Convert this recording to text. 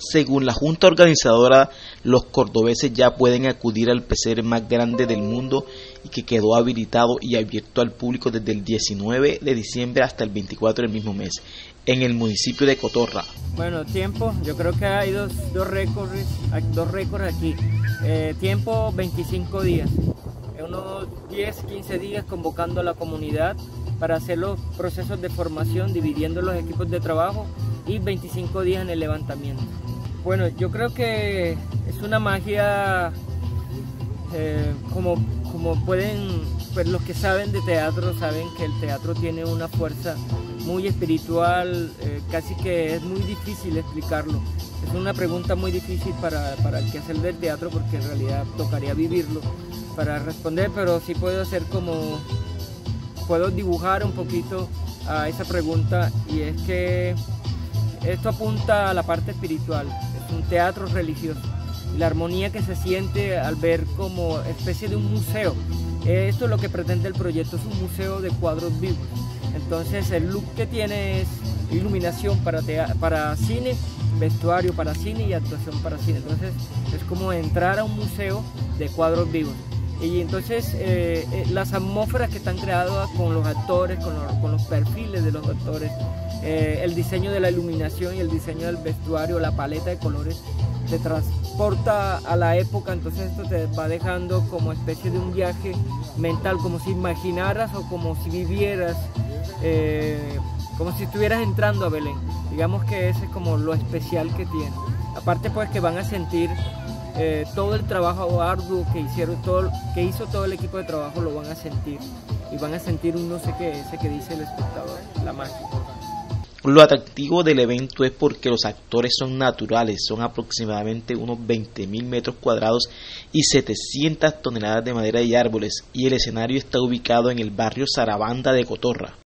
Según la Junta Organizadora, los cordobeses ya pueden acudir al pesebre más grande del mundo y que quedó habilitado y abierto al público desde el 19 de diciembre hasta el 24 del mismo mes, en el municipio de Cotorra. Bueno, tiempo, yo creo que hay dos récords aquí. Tiempo, 25 días. Unos 10, 15 días convocando a la comunidad para hacer los procesos de formación, dividiendo los equipos de trabajo, y 25 días en el levantamiento. Bueno, yo creo que es una magia, como pueden, pues los que saben de teatro saben que el teatro tiene una fuerza muy espiritual, casi que es muy difícil explicarlo. Es una pregunta muy difícil para el quehacer del teatro, porque en realidad tocaría vivirlo para responder, pero sí puedo dibujar un poquito a esa pregunta, y es que esto apunta a la parte espiritual. Es un teatro religioso, y la armonía que se siente al ver como especie de un museo. Esto es lo que pretende el proyecto, es un museo de cuadros vivos. Entonces el look que tiene es iluminación para cine, vestuario para cine y actuación para cine. Entonces es como entrar a un museo de cuadros vivos. Y entonces las atmósferas que están creadas con los actores, con los perfiles de los actores, el diseño de la iluminación y el diseño del vestuario, la paleta de colores, te transporta a la época. Entonces esto te va dejando como especie de un viaje mental, como si imaginaras o como si vivieras, como si estuvieras entrando a Belén. Digamos que ese es como lo especial que tiene. Aparte pues que van a sentir todo el trabajo arduo que hizo todo el equipo de trabajo, lo van a sentir, y van a sentir un no sé qué, ese que dice el espectador, la magia. Lo atractivo del evento es porque los actores son naturales, son aproximadamente unos 20.000 metros cuadrados y 700 toneladas de madera y árboles, y el escenario está ubicado en el barrio Sarabanda de Cotorra.